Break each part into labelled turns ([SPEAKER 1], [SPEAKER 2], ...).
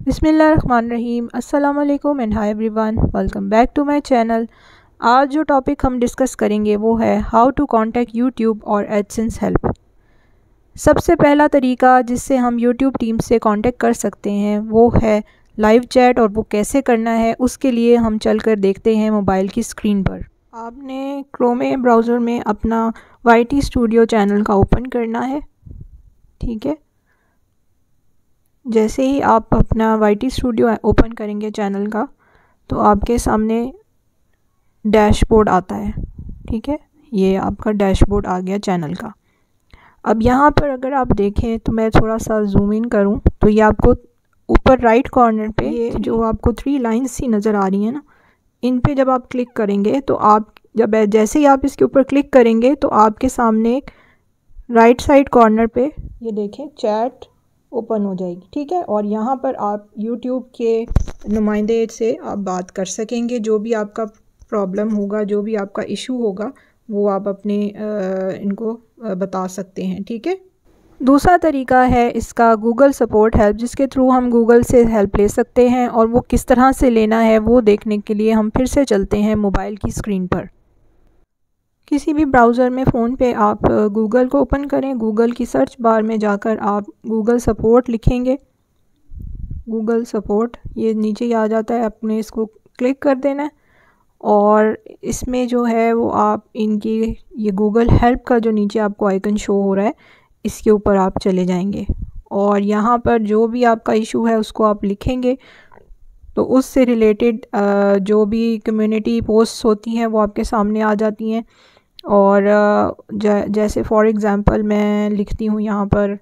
[SPEAKER 1] बिस्मिल्लाहिर्रहमानिर्रहीम, अस्सलामुअलैकुम and hi everyone, welcome back to my channel. आज जो टॉपिक हम डिस्कस करेंगे वो है हाउ टू कांटेक्ट यूट्यूब और एडसेंस हेल्प। सबसे पहला तरीका जिससे हम यूट्यूब टीम से कांटेक्ट कर सकते हैं वो है लाइव चैट, और वो कैसे करना है उसके लिए हम चलकर देखते हैं मोबाइल की स्क्रीन पर। आपने क्रोम ब्राउज़र में अपना YT स्टूडियो चैनल का ओपन करना है, ठीक है। जैसे ही आप अपना YT स्टूडियो ओपन करेंगे चैनल का, तो आपके सामने डैशबोर्ड आता है, ठीक है। ये आपका डैशबोर्ड आ गया चैनल का। अब यहाँ पर अगर आप देखें तो मैं थोड़ा सा जूम इन करूँ तो ये आपको ऊपर राइट कॉर्नर पे ये जो आपको 3 लाइन्स सी नज़र आ रही हैं ना, इन पे जब आप क्लिक करेंगे तो आप जैसे ही आप इसके ऊपर क्लिक करेंगे तो आपके सामने एक राइट साइड कॉर्नर पे ये देखें चैट ओपन हो जाएगी, ठीक है। और यहाँ पर आप YouTube के नुमाइंदे से आप बात कर सकेंगे। जो भी आपका प्रॉब्लम होगा, जो भी आपका इशू होगा, वो आप अपने इनको बता सकते हैं, ठीक है। दूसरा तरीका है इसका गूगल सपोर्ट हेल्प, जिसके थ्रू हम गूगल से हेल्प ले सकते हैं, और वो किस तरह से लेना है वो देखने के लिए हम फिर से चलते हैं मोबाइल की स्क्रीन पर। किसी भी ब्राउज़र में फ़ोन पे आप गूगल को ओपन करें, गूगल की सर्च बार में जाकर आप गूगल सपोर्ट लिखेंगे। गूगल सपोर्ट ये नीचे ही आ जाता है, आपने इसको क्लिक कर देना है, और इसमें जो है वो आप इनकी ये गूगल हेल्प का जो नीचे आपको आइकन शो हो रहा है, इसके ऊपर आप चले जाएंगे, और यहाँ पर जो भी आपका इशू है उसको आप लिखेंगे। तो उससे रिलेटेड जो भी कम्युनिटी पोस्ट्स होती हैं वो आपके सामने आ जाती हैं। और जैसे फॉर एग्ज़ाम्पल मैं लिखती हूँ यहाँ पर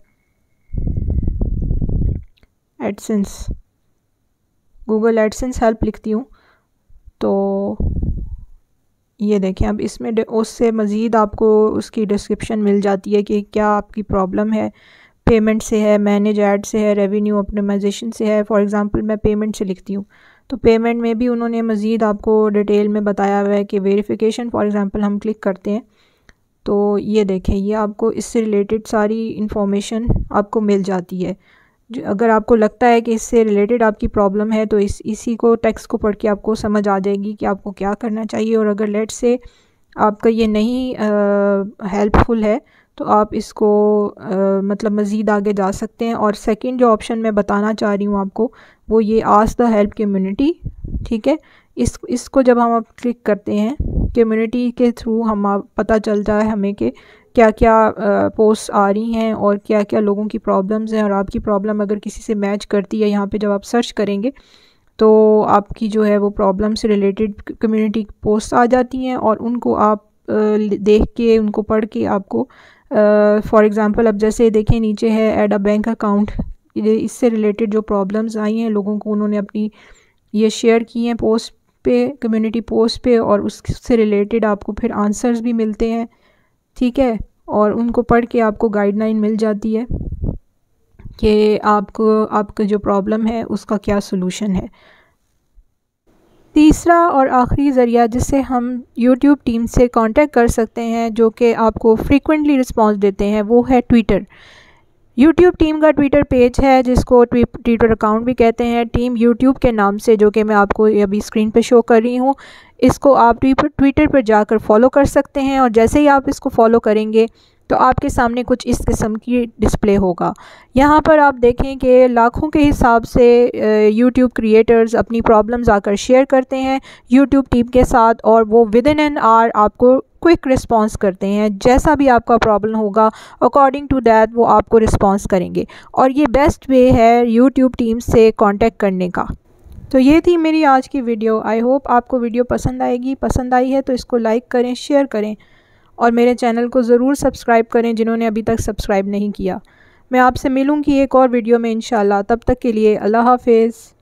[SPEAKER 1] एडसेंस, गूगल एडसेंस हेल्प लिखती हूँ, तो ये देखें अब इसमें उससे मज़ीद आपको उसकी डिस्क्रिप्शन मिल जाती है कि क्या आपकी प्रॉब्लम है। पेमेंट से है, मैनेज ऐड से है, रेवेन्यू ऑप्टिमाइजेशन से है। फॉर एग्ज़ाम्पल मैं पेमेंट से लिखती हूँ, तो पेमेंट में भी उन्होंने मज़ीद आपको डिटेल में बताया हुआ है कि वेरिफिकेशन फॉर एग्ज़ाम्पल हम क्लिक करते हैं तो ये देखें ये आपको इससे रिलेटेड सारी इन्फॉर्मेशन आपको मिल जाती है। अगर आपको लगता है कि इससे रिलेटेड आपकी प्रॉब्लम है तो इसी को टेक्स्ट को पढ़ के आपको समझ आ जाएगी कि आपको क्या करना चाहिए। और अगर लेट से आपका ये नहीं हेल्पफुल है तो आप इसको मतलब मज़ीद आगे जा सकते हैं। और सेकंड जो ऑप्शन मैं बताना चाह रही हूँ आपको, वो ये आस्क द हेल्प कम्युनिटी, ठीक है। इसको जब हम क्लिक करते हैं कम्युनिटी के थ्रू हम पता चलता है हमें कि क्या क्या पोस्ट आ रही हैं और क्या क्या लोगों की प्रॉब्लम्स हैं, और आपकी प्रॉब्लम अगर किसी से मैच करती है, यहाँ पे जब आप सर्च करेंगे तो आपकी जो है वो प्रॉब्लम से रिलेटेड कम्युनिटी पोस्ट आ जाती हैं, और उनको आप देख के उनको पढ़ के आपको फॉर एग्ज़ाम्पल अब जैसे देखें नीचे है ऐड अ बैंक अकाउंट, इससे रिलेटेड जो प्रॉब्लम्स आई हैं लोगों को उन्होंने अपनी ये शेयर की हैं पोस्ट पे, कम्युनिटी पोस्ट पे, और उससे रिलेटेड आपको फिर आंसर्स भी मिलते हैं, ठीक है। और उनको पढ़ के आपको गाइडलाइन मिल जाती है कि आपका जो प्रॉब्लम है उसका क्या सलूशन है। तीसरा और आखिरी ज़रिया जिससे हम YouTube टीम से कांटेक्ट कर सकते हैं, जो कि आपको फ्रीक्वेंटली रिस्पांस देते हैं, वो है ट्विटर। YouTube टीम का ट्विटर पेज है जिसको ट्विटर अकाउंट भी कहते हैं, टीम YouTube के नाम से, जो कि मैं आपको अभी स्क्रीन पे शो कर रही हूँ। इसको आप ट्विटर पर जाकर फॉलो कर सकते हैं, और जैसे ही आप इसको फॉलो करेंगे तो आपके सामने कुछ इस किस्म की डिस्प्ले होगा। यहाँ पर आप देखें कि लाखों के हिसाब से YouTube क्रिएटर्स अपनी प्रॉब्लम्स आकर शेयर करते हैं YouTube टीम के साथ, और वो विद इन एन आवर आपको क्विक रिस्पांस करते हैं। जैसा भी आपका प्रॉब्लम होगा अकॉर्डिंग टू दैट वो आपको रिस्पांस करेंगे, और ये बेस्ट वे है YouTube टीम से कांटेक्ट करने का। तो ये थी मेरी आज की वीडियो। आई होप आपको वीडियो पसंद आएगी। पसंद आई है तो इसको लाइक करें, शेयर करें, और मेरे चैनल को ज़रूर सब्सक्राइब करें जिन्होंने अभी तक सब्सक्राइब नहीं किया। मैं आपसे मिलूँगी एक और वीडियो में इंशाल्लाह। तब तक के लिए अल्लाह हाफ़िज़।